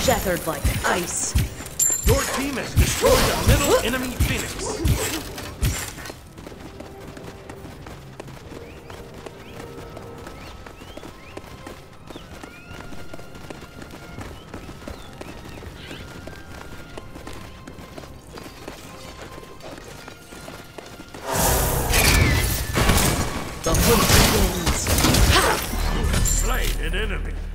shattered like ice. Your team has destroyed the middle enemy Phoenix. The hunt begins. Slain an enemy.